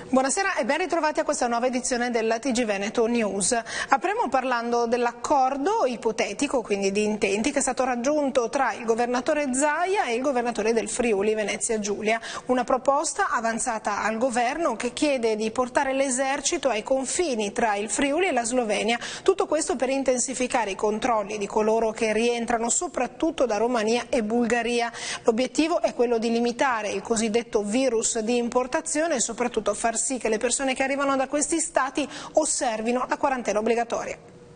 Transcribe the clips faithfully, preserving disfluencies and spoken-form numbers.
Buonasera e ben ritrovati a questa nuova edizione della T G Veneto News. Apriamo parlando dell'accordo ipotetico, quindi di intenti, che è stato raggiunto tra il governatore Zaia e il governatore del Friuli Venezia Giulia. Una proposta avanzata al governo che chiede di portare l'esercito ai confini tra il Friuli e la Slovenia. Tutto questo per intensificare i controlli di coloro che rientrano soprattutto da Romania e Bulgaria. L'obiettivo è quello di limitare il cosiddetto virus di importazione e soprattutto far sì che le persone che arrivano da questi stati osservino la quarantena obbligatoria.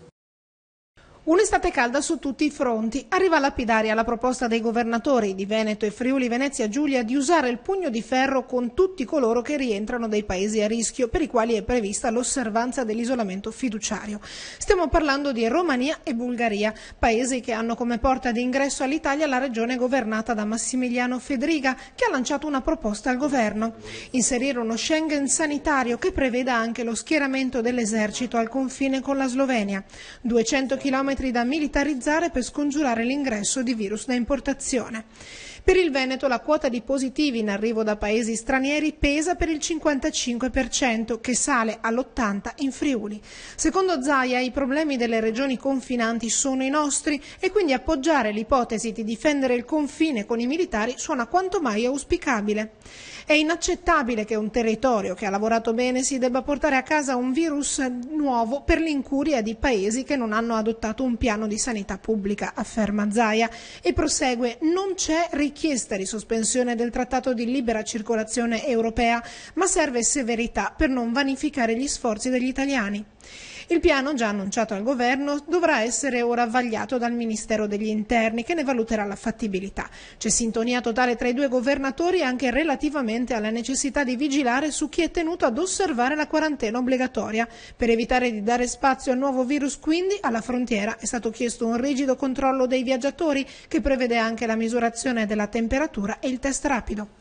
Un'estate calda su tutti i fronti. Arriva lapidaria la proposta dei governatori di Veneto e Friuli Venezia Giulia di usare il pugno di ferro con tutti coloro che rientrano dai paesi a rischio, per i quali è prevista l'osservanza dell'isolamento fiduciario. Stiamo parlando di Romania e Bulgaria, paesi che hanno come porta d'ingresso all'Italia la regione governata da Massimiliano Fedriga, che ha lanciato una proposta al governo: inserire uno Schengen sanitario che preveda anche lo schieramento dell'esercito al confine con la Slovenia. duecento chilometri da militarizzare per scongiurare l'ingresso di virus da importazione. Per il Veneto la quota di positivi in arrivo da paesi stranieri pesa per il cinquantacinque per cento, che sale all'ottanta per cento in Friuli. Secondo Zaia i problemi delle regioni confinanti sono i nostri e quindi appoggiare l'ipotesi di difendere il confine con i militari suona quanto mai auspicabile. È inaccettabile che un territorio che ha lavorato bene si debba portare a casa un virus nuovo per l'incuria di paesi che non hanno adottato un piano di sanità pubblica, afferma Zaia, e prosegue: non c'è richiesta di sospensione del trattato di libera circolazione europea, ma serve severità per non vanificare gli sforzi degli italiani. Il piano, già annunciato al governo, dovrà essere ora vagliato dal Ministero degli Interni, che ne valuterà la fattibilità. C'è sintonia totale tra i due governatori anche relativamente alla necessità di vigilare su chi è tenuto ad osservare la quarantena obbligatoria. Per evitare di dare spazio al nuovo virus, quindi, alla frontiera è stato chiesto un rigido controllo dei viaggiatori, che prevede anche la misurazione della temperatura e il test rapido.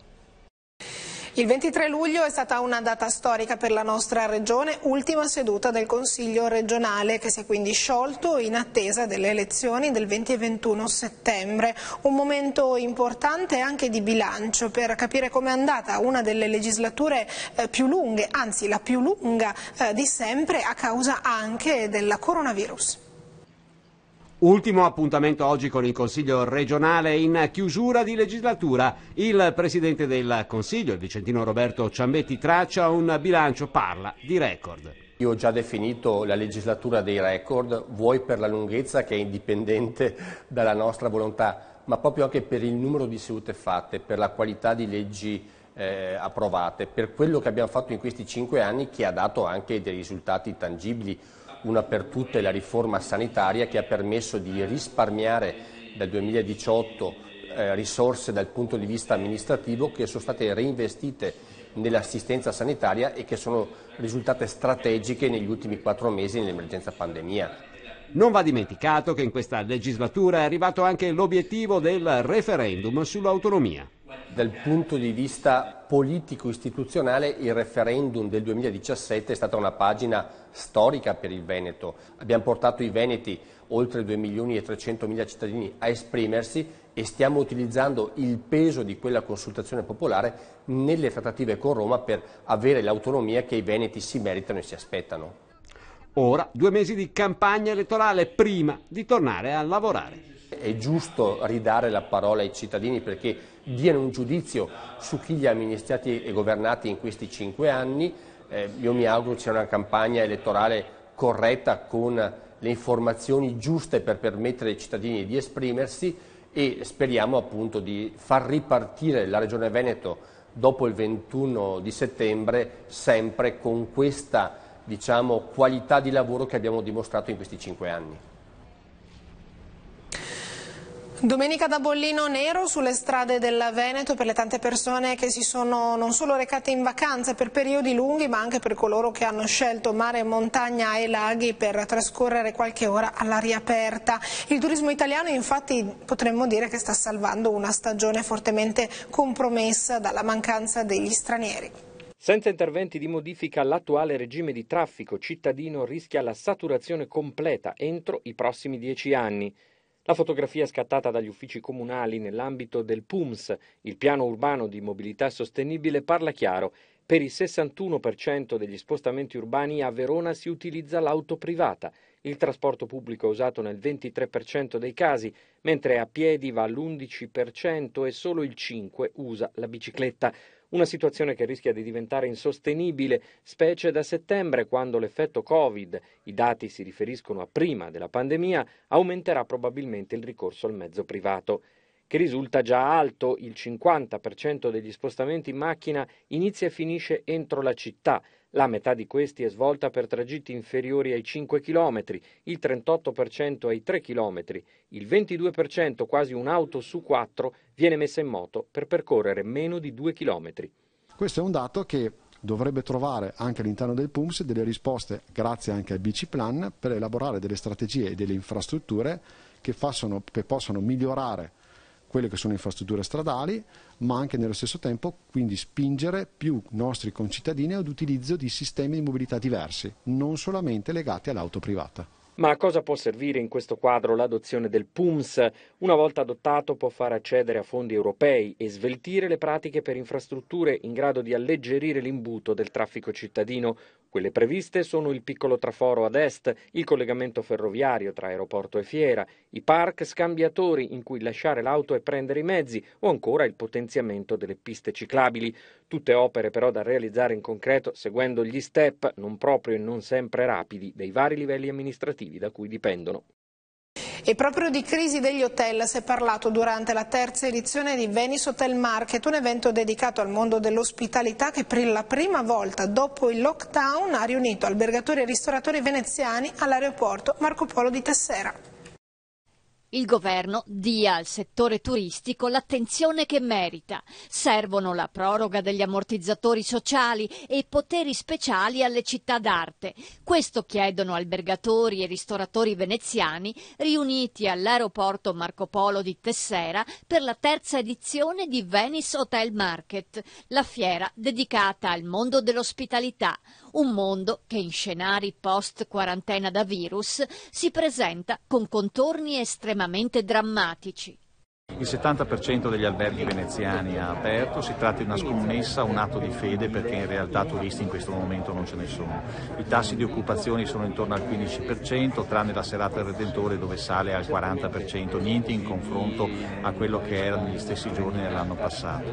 Il ventitré luglio è stata una data storica per la nostra regione, ultima seduta del Consiglio regionale, che si è quindi sciolto in attesa delle elezioni del venti e ventuno settembre. Un momento importante anche di bilancio per capire come è andata una delle legislature eh, più lunghe, anzi la più lunga eh, di sempre, a causa anche del coronavirus. Ultimo appuntamento oggi con il Consiglio regionale in chiusura di legislatura. Il Presidente del Consiglio, il vicentino Roberto Ciambetti, traccia un bilancio, parla di record. Io ho già definito la legislatura dei record, vuoi per la lunghezza, che è indipendente dalla nostra volontà, ma proprio anche per il numero di sedute fatte, per la qualità di leggi eh, approvate, per quello che abbiamo fatto in questi cinque anni, che ha dato anche dei risultati tangibili. Una per tutte la riforma sanitaria, che ha permesso di risparmiare dal duemiladiciotto eh, risorse dal punto di vista amministrativo, che sono state reinvestite nell'assistenza sanitaria e che sono risultate strategiche negli ultimi quattro mesi nell'emergenza pandemia. Non va dimenticato che in questa legislatura è arrivato anche l'obiettivo del referendum sull'autonomia. Dal punto di vista politico-istituzionale il referendum del duemiladiciassette è stata una pagina storica per il Veneto. Abbiamo portato i veneti, oltre due milioni e trecentomila cittadini, a esprimersi e stiamo utilizzando il peso di quella consultazione popolare nelle trattative con Roma per avere l'autonomia che i veneti si meritano e si aspettano. Ora due mesi di campagna elettorale prima di tornare a lavorare. È giusto ridare la parola ai cittadini perché diano un giudizio su chi li ha amministrati e governati in questi cinque anni. Eh, io mi auguro sia una campagna elettorale corretta, con le informazioni giuste per permettere ai cittadini di esprimersi, e speriamo appunto di far ripartire la Regione Veneto dopo il ventuno di settembre sempre con questa, diciamo, qualità di lavoro che abbiamo dimostrato in questi cinque anni. Domenica da bollino nero sulle strade del Veneto per le tante persone che si sono non solo recate in vacanza per periodi lunghi, ma anche per coloro che hanno scelto mare, montagna e laghi per trascorrere qualche ora all'aria aperta. Il turismo italiano, infatti, potremmo dire che sta salvando una stagione fortemente compromessa dalla mancanza degli stranieri. Senza interventi di modifica all'attuale regime di traffico cittadino rischia la saturazione completa entro i prossimi dieci anni. La fotografia scattata dagli uffici comunali nell'ambito del P U M S, il piano urbano di mobilità sostenibile, parla chiaro. Per il sessantuno per cento degli spostamenti urbani a Verona si utilizza l'auto privata. Il trasporto pubblico è usato nel ventitré per cento dei casi, mentre a piedi va l'undici per cento e solo il cinque per cento usa la bicicletta. Una situazione che rischia di diventare insostenibile, specie da settembre, quando l'effetto Covid, i dati si riferiscono a prima della pandemia, aumenterà probabilmente il ricorso al mezzo privato, che risulta già alto. Il cinquanta per cento degli spostamenti in macchina inizia e finisce entro la città. La metà di questi è svolta per tragitti inferiori ai cinque chilometri, il trentotto per cento ai tre chilometri, il ventidue per cento, quasi un'auto su quattro, viene messa in moto per percorrere meno di due chilometri. Questo è un dato che dovrebbe trovare anche all'interno del P U M S delle risposte, grazie anche al B C Plan, per elaborare delle strategie e delle infrastrutture che, fassano, che possano migliorare quelle che sono infrastrutture stradali, ma anche nello stesso tempo quindi spingere più nostri concittadini ad utilizzo di sistemi di mobilità diversi, non solamente legati all'auto privata. Ma a cosa può servire in questo quadro l'adozione del P U M S? Una volta adottato può far accedere a fondi europei e sveltire le pratiche per infrastrutture in grado di alleggerire l'imbuto del traffico cittadino. Quelle previste sono il piccolo traforo ad est, il collegamento ferroviario tra aeroporto e fiera, i park scambiatori in cui lasciare l'auto e prendere i mezzi, o ancora il potenziamento delle piste ciclabili. Tutte opere però da realizzare in concreto seguendo gli step, non proprio e non sempre rapidi, dei vari livelli amministrativi da cui dipendono. E proprio di crisi degli hotel si è parlato durante la terza edizione di Venice Hotel Market, un evento dedicato al mondo dell'ospitalità che per la prima volta dopo il lockdown ha riunito albergatori e ristoratori veneziani all'aeroporto Marco Polo di Tessera. Il governo dia al settore turistico l'attenzione che merita. Servono la proroga degli ammortizzatori sociali e poteri speciali alle città d'arte. Questo chiedono albergatori e ristoratori veneziani riuniti all'aeroporto Marco Polo di Tessera per la terza edizione di Venice Hotel Market, la fiera dedicata al mondo dell'ospitalità, un mondo che in scenari post-quarantena da virus si presenta con contorni estremamente drammatici. Il settanta per cento degli alberghi veneziani ha aperto, si tratta di una scommessa, un atto di fede, perché in realtà turisti in questo momento non ce ne sono. I tassi di occupazione sono intorno al quindici per cento, tranne la serata del Redentore dove sale al quaranta per cento, niente in confronto a quello che era negli stessi giorni dell'anno passato.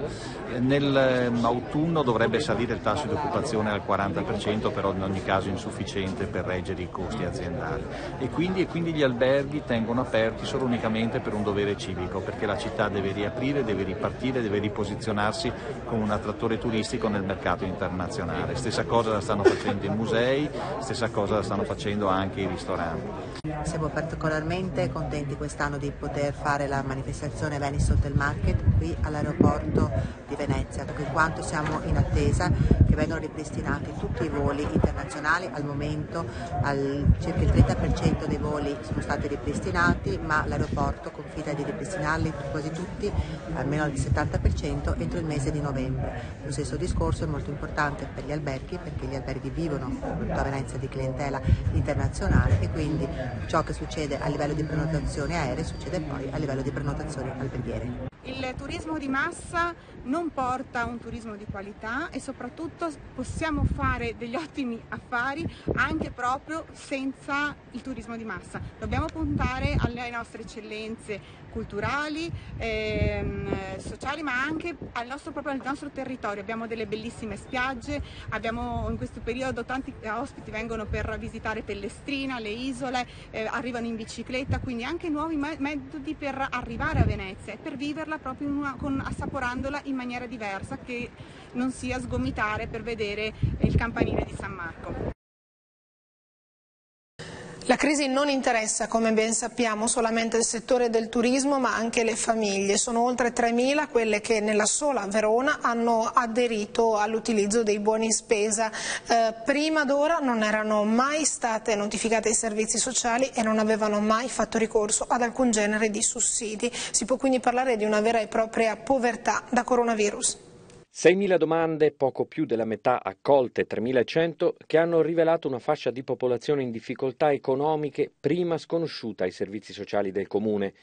Nell'autunno dovrebbe salire il tasso di occupazione al quaranta per cento, però in ogni caso insufficiente per reggere i costi aziendali. E quindi, e quindi gli alberghi tengono aperti solo unicamente per un dovere civico, perché la città deve riaprire, deve ripartire, deve riposizionarsi come un attrattore turistico nel mercato internazionale. Stessa cosa la stanno facendo i musei, stessa cosa la stanno facendo anche i ristoranti. Siamo particolarmente contenti quest'anno di poter fare la manifestazione Venice Hotel Market qui all'aeroporto di Venezia, perché in quanto siamo in attesa che vengano ripristinati tutti i voli internazionali. Al momento al, circa il trenta per cento dei voli sono stati ripristinati, ma l'aeroporto confida di ripristinarli quasi tutti, almeno al settanta per cento, entro il mese di novembre. Lo stesso discorso è molto importante per gli alberghi, perché gli alberghi vivono, soprattutto a Venezia, di clientela internazionale, e quindi ciò che succede a livello di prenotazioni aeree succede poi a livello di prenotazioni alberghiere. Il turismo di massa non porta un turismo di qualità e soprattutto possiamo fare degli ottimi affari anche proprio senza il turismo di massa. Dobbiamo puntare alle nostre eccellenze culturali, ehm, sociali, ma anche al nostro, proprio al nostro territorio. Abbiamo delle bellissime spiagge, abbiamo in questo periodo tanti ospiti vengono per visitare Pellestrina, le isole, eh, arrivano in bicicletta, quindi anche nuovi me- metodi per arrivare a Venezia e per viverla proprio in una, con, assaporandola in maniera diversa, che non sia sgomitare per vedere il campanile di San Marco. La crisi non interessa, come ben sappiamo, solamente il settore del turismo, ma anche le famiglie. Sono oltre tremila quelle che nella sola Verona hanno aderito all'utilizzo dei buoni spesa. Eh, prima d'ora non erano mai state notificate ai servizi sociali e non avevano mai fatto ricorso ad alcun genere di sussidi. Si può quindi parlare di una vera e propria povertà da coronavirus. seimila domande, poco più della metà accolte, tremilacento, che hanno rivelato una fascia di popolazione in difficoltà economiche prima sconosciuta ai servizi sociali del comune.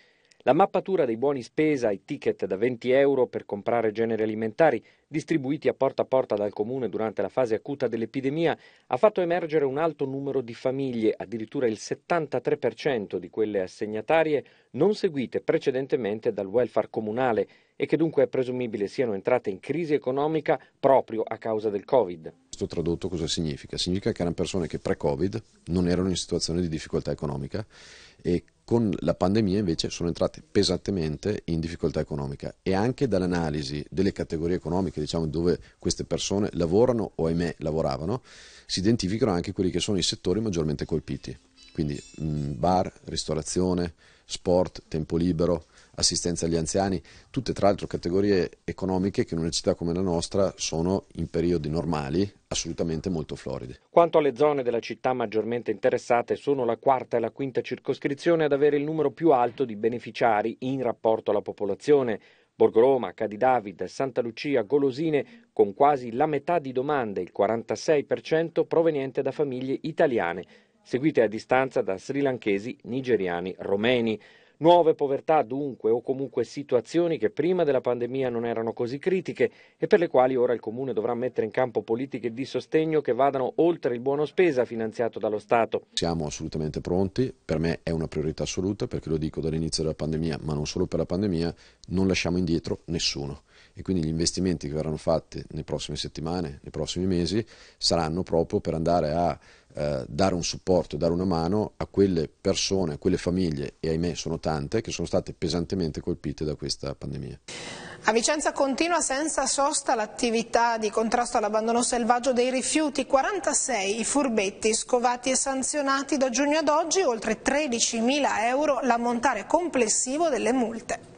La mappatura dei buoni spesa ai ticket da venti euro per comprare generi alimentari, distribuiti a porta a porta dal comune durante la fase acuta dell'epidemia, ha fatto emergere un alto numero di famiglie, addirittura il settantatré per cento di quelle assegnatarie non seguite precedentemente dal welfare comunale e che dunque è presumibile siano entrate in crisi economica proprio a causa del Covid. Questo tradotto cosa significa? Significa che erano persone che pre-Covid non erano in situazione di difficoltà economica e con la pandemia invece sono entrate pesantemente in difficoltà economica, e anche dall'analisi delle categorie economiche, diciamo, dove queste persone lavorano o ahimè lavoravano, si identificano anche quelli che sono i settori maggiormente colpiti, quindi mh, bar, ristorazione, sport, tempo libero, assistenza agli anziani, tutte tra l'altro categorie economiche che in una città come la nostra sono in periodi normali assolutamente molto floride. Quanto alle zone della città maggiormente interessate, sono la quarta e la quinta circoscrizione ad avere il numero più alto di beneficiari in rapporto alla popolazione. Borgoroma, Cadidavid, Santa Lucia, Golosine, con quasi la metà di domande, il quarantasei per cento proveniente da famiglie italiane, seguite a distanza da srilanchesi, nigeriani, romeni. Nuove povertà dunque, o comunque situazioni che prima della pandemia non erano così critiche e per le quali ora il Comune dovrà mettere in campo politiche di sostegno che vadano oltre il buono spesa finanziato dallo Stato. Siamo assolutamente pronti, per me è una priorità assoluta, perché lo dico dall'inizio della pandemia, ma non solo per la pandemia, non lasciamo indietro nessuno. E quindi gli investimenti che verranno fatti nelle prossime settimane, nei prossimi mesi, saranno proprio per andare a eh, dare un supporto, dare una mano a quelle persone, a quelle famiglie, e ahimè sono tante, che sono state pesantemente colpite da questa pandemia. A Vicenza continua senza sosta l'attività di contrasto all'abbandono selvaggio dei rifiuti. quarantasei i furbetti scovati e sanzionati da giugno ad oggi, oltre tredicimila euro l'ammontare complessivo delle multe.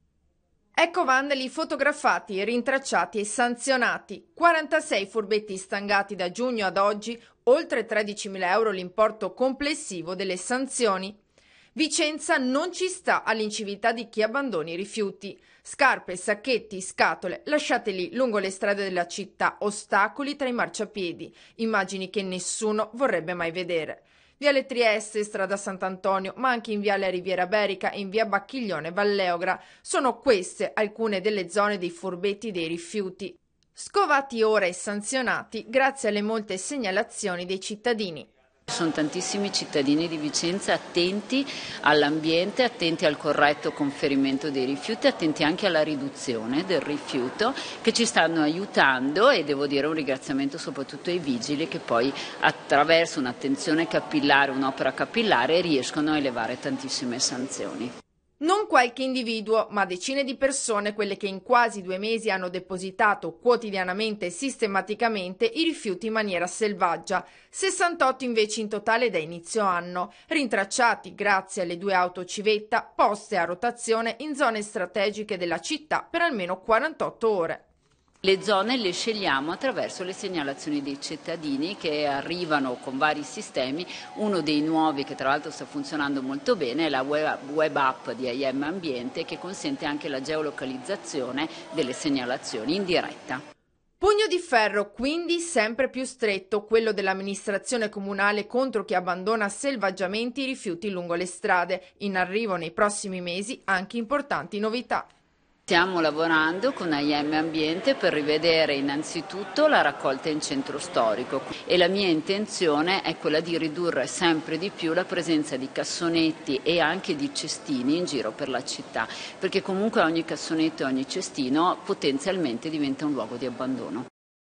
Ecco vandali fotografati, rintracciati e sanzionati. quarantasei furbetti stangati da giugno ad oggi, oltre tredicimila euro l'importo complessivo delle sanzioni. Vicenza non ci sta all'inciviltà di chi abbandoni i rifiuti. Scarpe, sacchetti, scatole, lasciate lì lungo le strade della città, ostacoli tra i marciapiedi, immagini che nessuno vorrebbe mai vedere. Viale Trieste, strada Sant'Antonio, ma anche in Viale Riviera Berica e in via Bacchiglione Valleogra. Sono queste alcune delle zone dei furbetti dei rifiuti. Scovati ora e sanzionati grazie alle molte segnalazioni dei cittadini. Sono tantissimi cittadini di Vicenza attenti all'ambiente, attenti al corretto conferimento dei rifiuti, attenti anche alla riduzione del rifiuto, che ci stanno aiutando, e devo dire un ringraziamento soprattutto ai vigili che poi attraverso un'attenzione capillare, un'opera capillare, riescono a elevare tantissime sanzioni. Non qualche individuo, ma decine di persone, quelle che in quasi due mesi hanno depositato quotidianamente e sistematicamente i rifiuti in maniera selvaggia, sessantotto invece in totale da inizio anno, rintracciati grazie alle due auto civetta poste a rotazione in zone strategiche della città per almeno quarantotto ore. Le zone le scegliamo attraverso le segnalazioni dei cittadini che arrivano con vari sistemi. Uno dei nuovi, che tra l'altro sta funzionando molto bene, è la web, web app di I M Ambiente, che consente anche la geolocalizzazione delle segnalazioni in diretta. Pugno di ferro quindi sempre più stretto, quello dell'amministrazione comunale contro chi abbandona selvaggiamente i rifiuti lungo le strade. In arrivo nei prossimi mesi anche importanti novità. Stiamo lavorando con I M Ambiente per rivedere innanzitutto la raccolta in centro storico, e la mia intenzione è quella di ridurre sempre di più la presenza di cassonetti e anche di cestini in giro per la città, perché comunque ogni cassonetto e ogni cestino potenzialmente diventa un luogo di abbandono.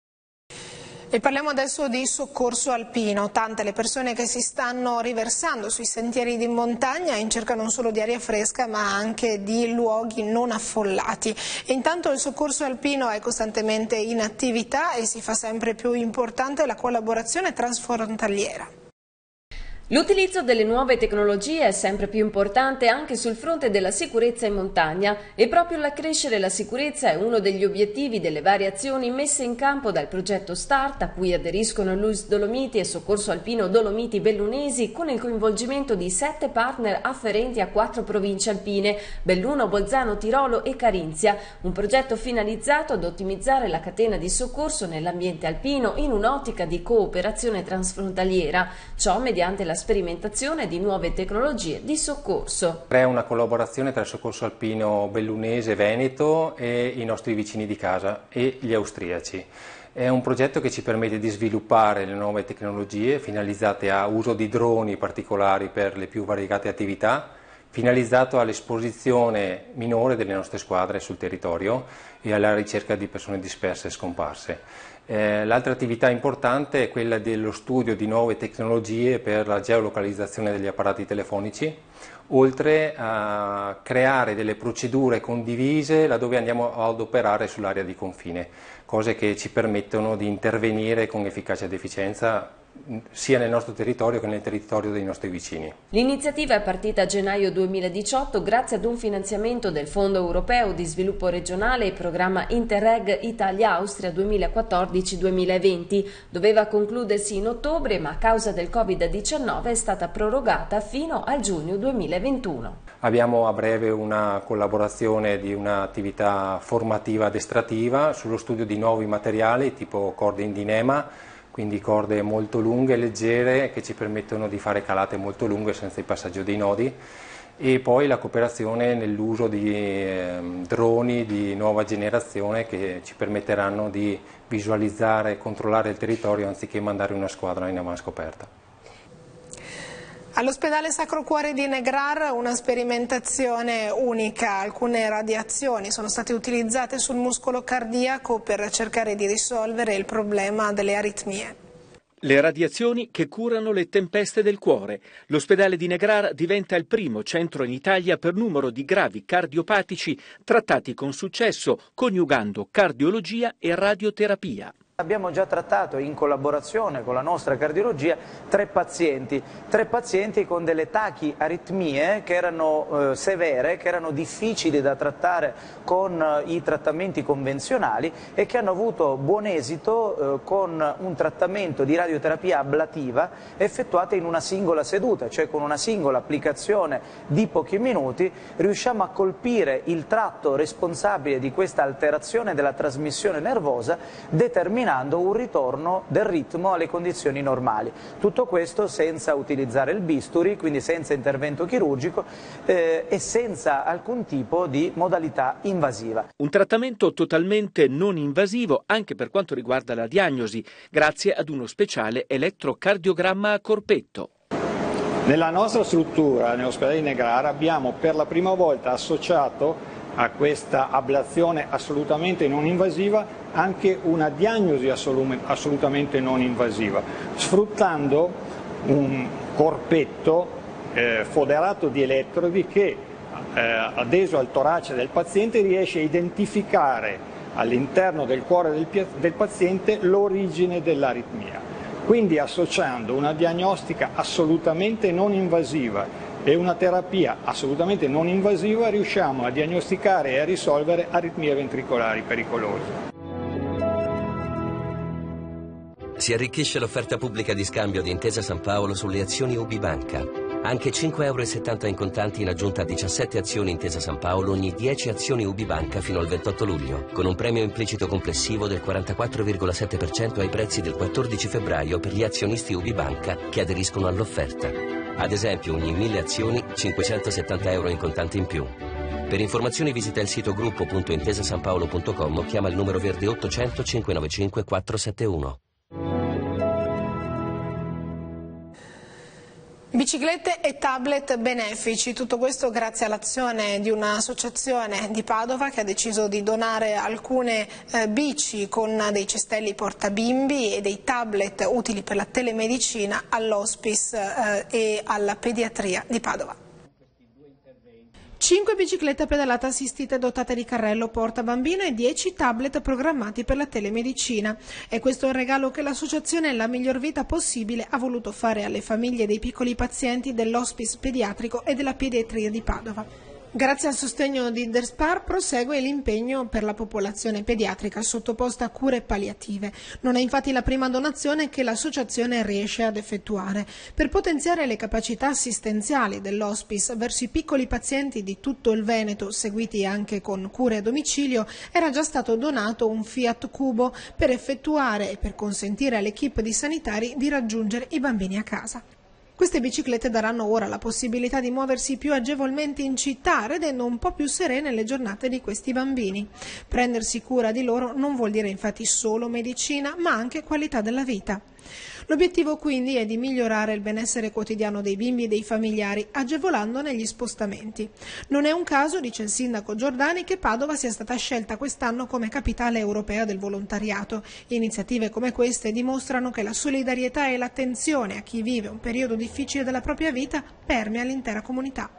E parliamo adesso di soccorso alpino. Tante le persone che si stanno riversando sui sentieri di montagna in cerca non solo di aria fresca ma anche di luoghi non affollati. E intanto il soccorso alpino è costantemente in attività e si fa sempre più importante la collaborazione transfrontaliera. L'utilizzo delle nuove tecnologie è sempre più importante anche sul fronte della sicurezza in montagna, e proprio l'accrescere la sicurezza è uno degli obiettivi delle varie azioni messe in campo dal progetto START, a cui aderiscono L U S Dolomiti e Soccorso Alpino Dolomiti Bellunesi, con il coinvolgimento di sette partner afferenti a quattro province alpine: Belluno, Bolzano, Tirolo e Carinzia. Un progetto finalizzato ad ottimizzare la catena di soccorso nell'ambiente alpino in un'ottica di cooperazione transfrontaliera, ciò mediante la sperimentazione di nuove tecnologie di soccorso. È una collaborazione tra il Soccorso Alpino Bellunese Veneto e i nostri vicini di casa e gli austriaci. È un progetto che ci permette di sviluppare le nuove tecnologie finalizzate a uso di droni particolari per le più variegate attività, finalizzato all'esposizione minore delle nostre squadre sul territorio e alla ricerca di persone disperse e scomparse. Eh, l'altra attività importante è quella dello studio di nuove tecnologie per la geolocalizzazione degli apparati telefonici, oltre a creare delle procedure condivise laddove andiamo ad operare sull'area di confine, cose che ci permettono di intervenire con efficacia ed efficienza sia nel nostro territorio che nel territorio dei nostri vicini. L'iniziativa è partita a gennaio duemiladiciotto grazie ad un finanziamento del Fondo Europeo di Sviluppo Regionale e programma Interreg Italia-Austria duemilaquattordici duemilaventi. Doveva concludersi in ottobre, ma a causa del covid diciannove è stata prorogata fino al giugno duemilaventuno. Abbiamo a breve una collaborazione di un'attività formativa addestrativa sullo studio di nuovi materiali tipo corde in dinema, quindi corde molto lunghe e leggere che ci permettono di fare calate molto lunghe senza il passaggio dei nodi, e poi la cooperazione nell'uso di eh, droni di nuova generazione che ci permetteranno di visualizzare e controllare il territorio anziché mandare una squadra in avanscoperta. All'ospedale Sacro Cuore di Negrar una sperimentazione unica, alcune radiazioni sono state utilizzate sul muscolo cardiaco per cercare di risolvere il problema delle aritmie. Le radiazioni che curano le tempeste del cuore. L'ospedale di Negrar diventa il primo centro in Italia per numero di gravi cardiopatici trattati con successo, coniugando cardiologia e radioterapia. Abbiamo già trattato in collaborazione con la nostra cardiologia tre pazienti, tre pazienti con delle tachiaritmie che erano eh, severe, che erano difficili da trattare con eh, i trattamenti convenzionali e che hanno avuto buon esito eh, con un trattamento di radioterapia ablativa effettuata in una singola seduta, cioè con una singola applicazione di pochi minuti riusciamo a colpire il tratto responsabile di questa alterazione della trasmissione nervosa, determinando un ritorno del ritmo alle condizioni normali. Tutto questo senza utilizzare il bisturi, quindi senza intervento chirurgico eh, e senza alcun tipo di modalità invasiva. Un trattamento totalmente non invasivo anche per quanto riguarda la diagnosi, grazie ad uno speciale elettrocardiogramma a corpetto. Nella nostra struttura, nell'ospedale di Negrar, abbiamo per la prima volta associato a questa ablazione assolutamente non invasiva anche una diagnosi assolutamente non invasiva, sfruttando un corpetto eh, foderato di elettrodi che eh, adeso al torace del paziente riesce a identificare all'interno del cuore del, del paziente l'origine dell'aritmia. Quindi associando una diagnostica assolutamente non invasiva e una terapia assolutamente non invasiva riusciamo a diagnosticare e a risolvere aritmie ventricolari pericolose. Si arricchisce l'offerta pubblica di scambio di Intesa San Paolo sulle azioni U B I Banca. Anche cinque euro e settanta in contanti in aggiunta a diciassette azioni Intesa San Paolo ogni dieci azioni U B I Banca fino al ventotto luglio, con un premio implicito complessivo del quarantaquattro virgola sette per cento ai prezzi del quattordici febbraio per gli azionisti U B I Banca che aderiscono all'offerta. Ad esempio, ogni mille azioni, cinquecentosettanta euro in contanti in più. Per informazioni visita il sito gruppo punto intesa san paolo punto com o chiama il numero verde ottocento cinquecentonovantacinque quattrocentosettantuno. Biciclette e tablet benefici, tutto questo grazie all'azione di un'associazione di Padova che ha deciso di donare alcune eh, bici con dei cestelli portabimbi e dei tablet utili per la telemedicina all'Hospice eh, e alla pediatria di Padova. cinque biciclette a pedalata assistite dotate di carrello portabambino e dieci tablet programmati per la telemedicina. E questo è il regalo che l'associazione La Miglior Vita Possibile ha voluto fare alle famiglie dei piccoli pazienti dell'Hospice pediatrico e della pediatria di Padova. Grazie al sostegno di Derspar prosegue l'impegno per la popolazione pediatrica sottoposta a cure palliative. Non è infatti la prima donazione che l'associazione riesce ad effettuare. Per potenziare le capacità assistenziali dell'Hospice verso i piccoli pazienti di tutto il Veneto, seguiti anche con cure a domicilio, era già stato donato un Fiat Cubo per effettuare e per consentire all'equipe di sanitari di raggiungere i bambini a casa. Queste biciclette daranno ora la possibilità di muoversi più agevolmente in città, rendendo un po' più serene le giornate di questi bambini. Prendersi cura di loro non vuol dire infatti solo medicina, ma anche qualità della vita. L'obiettivo quindi è di migliorare il benessere quotidiano dei bimbi e dei familiari, agevolandone gli spostamenti. Non è un caso, dice il sindaco Giordani, che Padova sia stata scelta quest'anno come capitale europea del volontariato. Iniziative come queste dimostrano che la solidarietà e l'attenzione a chi vive un periodo difficile della propria vita permea l'intera comunità.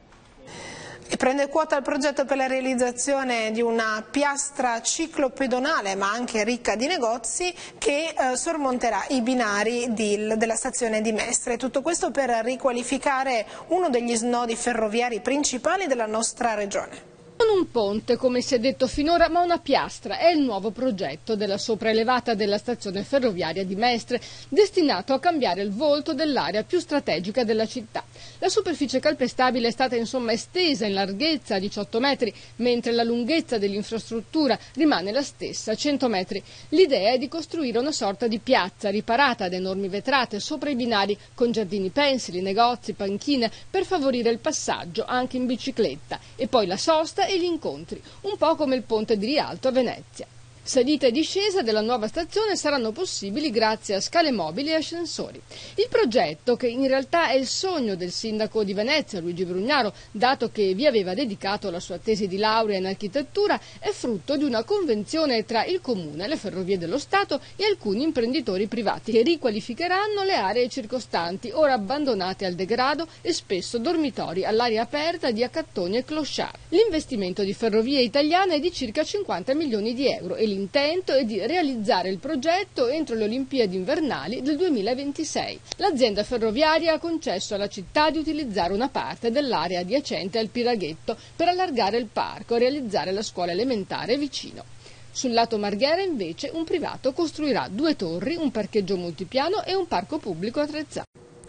E prende quota il progetto per la realizzazione di una piastra ciclopedonale ma anche ricca di negozi che eh, sormonterà i binari di, della stazione di Mestre. Tutto questo per riqualificare uno degli snodi ferroviari principali della nostra regione. Non un ponte, come si è detto finora, ma una piastra è il nuovo progetto della sopraelevata della stazione ferroviaria di Mestre, destinato a cambiare il volto dell'area più strategica della città. La superficie calpestabile è stata insomma estesa in larghezza a diciotto metri, mentre la lunghezza dell'infrastruttura rimane la stessa, cento metri. L'idea è di costruire una sorta di piazza riparata ad enormi vetrate sopra i binari, con giardini pensili, negozi, panchine, per favorire il passaggio anche in bicicletta, e poi la sosta e gli incontri, un po' come il ponte di Rialto a Venezia. Salita e discesa della nuova stazione saranno possibili grazie a scale mobili e ascensori. Il progetto, che in realtà è il sogno del sindaco di Venezia, Luigi Brugnaro, dato che vi aveva dedicato la sua tesi di laurea in architettura, è frutto di una convenzione tra il Comune, le Ferrovie dello Stato e alcuni imprenditori privati che riqualificheranno le aree circostanti, ora abbandonate al degrado e spesso dormitori all'aria aperta di accattoni e clochard. L'investimento di Ferrovie Italiane è di circa cinquanta milioni di euro e l'intento è di realizzare il progetto entro le Olimpiadi invernali del duemilaventisei. L'azienda ferroviaria ha concesso alla città di utilizzare una parte dell'area adiacente al Piraghetto per allargare il parco e realizzare la scuola elementare vicino. Sul lato Marghera, invece, un privato costruirà due torri, un parcheggio multipiano e un parco pubblico attrezzato.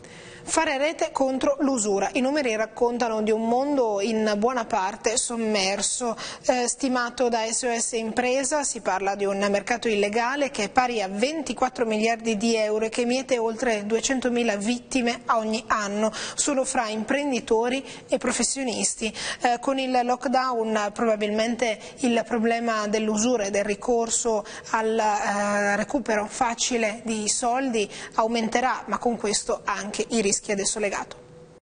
Fare rete contro l'usura. I numeri raccontano di un mondo in buona parte sommerso. Eh, stimato da S O S Impresa, si parla di un mercato illegale che è pari a ventiquattro miliardi di euro e che miete oltre duecentomila vittime ogni anno, solo fra imprenditori e professionisti. Eh, con il lockdown probabilmente il problema dell'usura e del ricorso al eh, recupero facile di soldi aumenterà, ma con questo anche i rischi. Rischi adesso legato.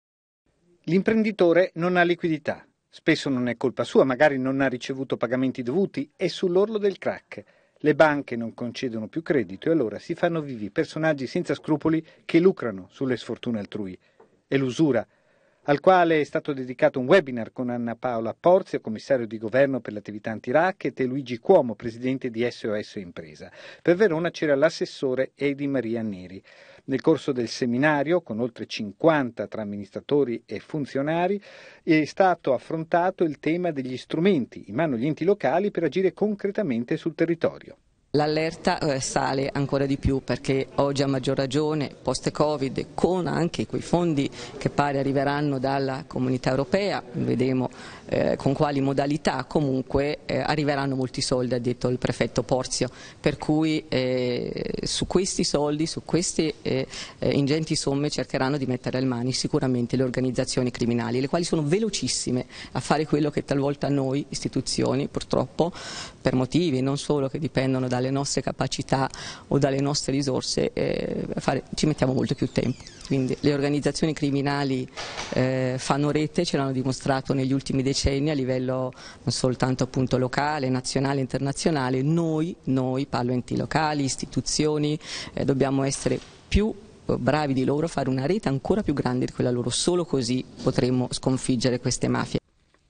L'imprenditore non ha liquidità, spesso non è colpa sua, magari non ha ricevuto pagamenti dovuti, è sull'orlo del crack. Le banche non concedono più credito e allora si fanno vivi personaggi senza scrupoli che lucrano sulle sfortune altrui. È l'usura, al quale è stato dedicato un webinar con Anna Paola Porzio, commissario di governo per le attività anti-racket, e Luigi Cuomo, presidente di S O S Impresa. Per Verona c'era l'assessore Edi Maria Neri. Nel corso del seminario, con oltre cinquanta tra amministratori e funzionari, è stato affrontato il tema degli strumenti in mano agli enti locali per agire concretamente sul territorio. L'allerta eh, sale ancora di più perché oggi a maggior ragione post-Covid, con anche quei fondi che pare arriveranno dalla Comunità Europea, vedremo eh, con quali modalità, comunque eh, arriveranno molti soldi, ha detto il prefetto Porzio, per cui eh, su questi soldi, su queste eh, eh, ingenti somme cercheranno di mettere le mani sicuramente le organizzazioni criminali, le quali sono velocissime a fare quello che talvolta noi istituzioni, purtroppo per motivi non solo che dipendono dalle nostre capacità o dalle nostre risorse, eh, fare, ci mettiamo molto più tempo. Quindi le organizzazioni criminali eh, fanno rete, ce l'hanno dimostrato negli ultimi decenni a livello non soltanto appunto locale, nazionale, internazionale. Noi, noi parlo enti locali, istituzioni, eh, dobbiamo essere più bravi di loro, fare una rete ancora più grande di quella loro, solo così potremo sconfiggere queste mafie.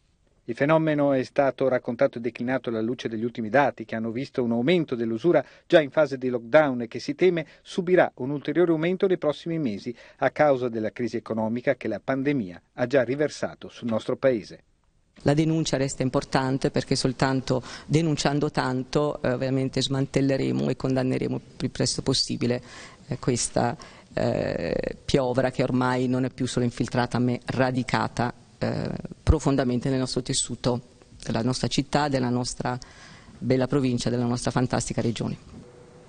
Il fenomeno è stato raccontato e declinato alla luce degli ultimi dati che hanno visto un aumento dell'usura già in fase di lockdown e che si teme subirà un ulteriore aumento nei prossimi mesi a causa della crisi economica che la pandemia ha già riversato sul nostro Paese. La denuncia resta importante perché soltanto denunciando tanto eh, ovviamente smantelleremo e condanneremo il più presto possibile eh, questa eh, piovra che ormai non è più solo infiltrata ma è radicata Eh, profondamente nel nostro tessuto, della nostra città, della nostra bella provincia, della nostra fantastica regione.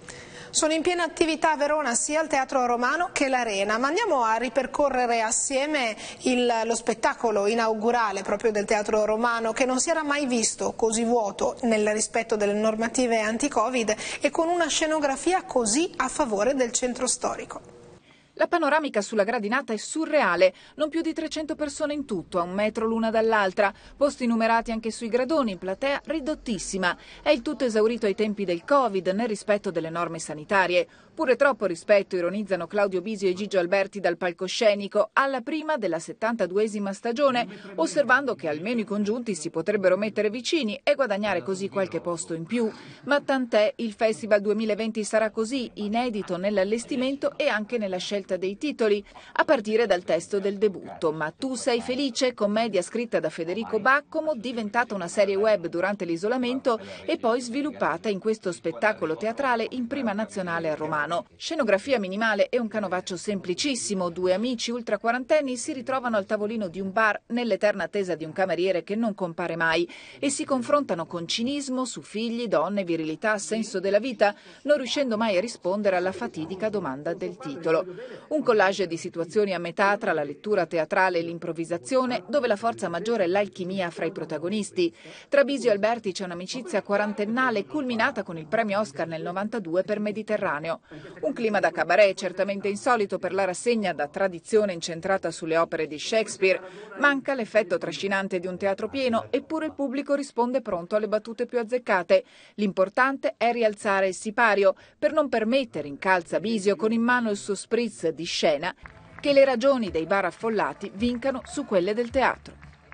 Sono in piena attività a Verona sia il Teatro Romano che l'Arena, ma andiamo a ripercorrere assieme il, lo spettacolo inaugurale proprio del Teatro Romano, che non si era mai visto così vuoto nel rispetto delle normative anti-Covid e con una scenografia così a favore del centro storico. La panoramica sulla gradinata è surreale, non più di trecento persone in tutto, a un metro l'una dall'altra, posti numerati anche sui gradoni, platea ridottissima. È il tutto esaurito ai tempi del Covid, nel rispetto delle norme sanitarie. Pure troppo rispetto, ironizzano Claudio Bisio e Gigio Alberti dal palcoscenico, alla prima della settantaduesima stagione, osservando che almeno i congiunti si potrebbero mettere vicini e guadagnare così qualche posto in più. Ma tant'è, il Festival duemilaventi sarà così, inedito nell'allestimento e anche nella scelta dei titoli, a partire dal testo del debutto. Ma tu sei felice, commedia scritta da Federico Baccomo, diventata una serie web durante l'isolamento e poi sviluppata in questo spettacolo teatrale in prima nazionale a Romano. Scenografia minimale e un canovaccio semplicissimo. Due amici ultra quarantenni si ritrovano al tavolino di un bar nell'eterna attesa di un cameriere che non compare mai e si confrontano con cinismo su figli, donne, virilità, senso della vita, non riuscendo mai a rispondere alla fatidica domanda del titolo. Un collage di situazioni a metà tra la lettura teatrale e l'improvvisazione, dove la forza maggiore è l'alchimia fra i protagonisti. Tra Bisio e Alberti c'è un'amicizia quarantennale culminata con il premio Oscar nel novantadue per Mediterraneo. Un clima da cabaret certamente insolito per la rassegna da tradizione incentrata sulle opere di Shakespeare. Manca l'effetto trascinante di un teatro pieno, eppure il pubblico risponde pronto alle battute più azzeccate. L'importante è rialzare il sipario per non permettere, incalza Bisio con in mano il suo spritz di scena, che le ragioni dei bar affollati vincano su quelle del teatro.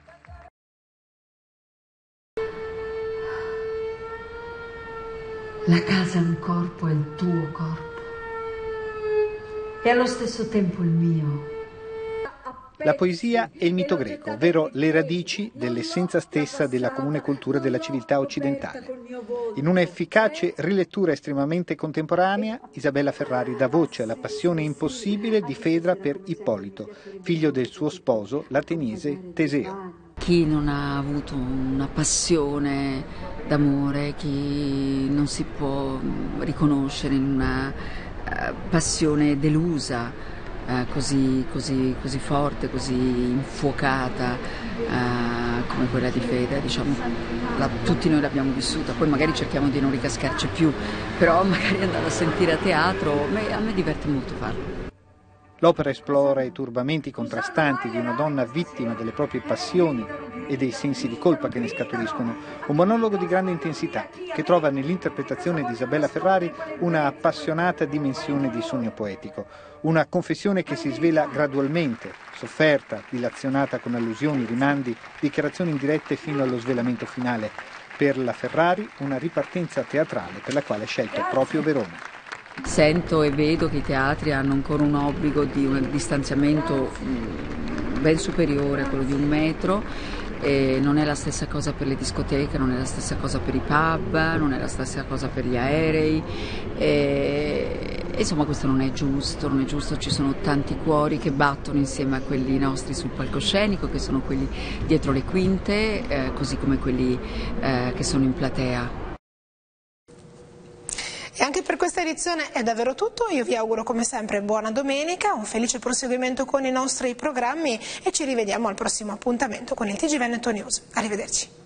La casa è un corpo, è il tuo corpo e allo stesso tempo il mio. La poesia è il mito greco, ovvero le radici dell'essenza stessa della comune cultura della civiltà occidentale. In una efficace rilettura estremamente contemporanea, Isabella Ferrari dà voce alla passione impossibile di Fedra per Ippolito, figlio del suo sposo, l'ateniese Teseo. Chi non ha avuto una passione d'amore, chi non si può riconoscere in una uh, passione delusa, uh, così, così, così forte, così infuocata uh, come quella di Fede, diciamo, la, tutti noi l'abbiamo vissuta, poi magari cerchiamo di non ricascarci più, però magari andare a sentire a teatro, me, a me diverte molto farlo. L'opera esplora i turbamenti contrastanti di una donna vittima delle proprie passioni e dei sensi di colpa che ne scaturiscono, un monologo di grande intensità che trova nell'interpretazione di Isabella Ferrari una appassionata dimensione di sogno poetico, una confessione che si svela gradualmente, sofferta, dilazionata con allusioni, rimandi, dichiarazioni indirette fino allo svelamento finale. Per la Ferrari una ripartenza teatrale per la quale ha scelto proprio Verona. Sento e vedo che i teatri hanno ancora un obbligo di un distanziamento ben superiore a quello di un metro, e non è la stessa cosa per le discoteche, non è la stessa cosa per i pub, non è la stessa cosa per gli aerei, e, insomma questo non è giusto, non è giusto, ci sono tanti cuori che battono insieme a quelli nostri sul palcoscenico, che sono quelli dietro le quinte, eh, così come quelli eh, che sono in platea. E anche per questa edizione è davvero tutto, io vi auguro come sempre buona domenica, un felice proseguimento con i nostri programmi e ci rivediamo al prossimo appuntamento con il T G Veneto News. Arrivederci.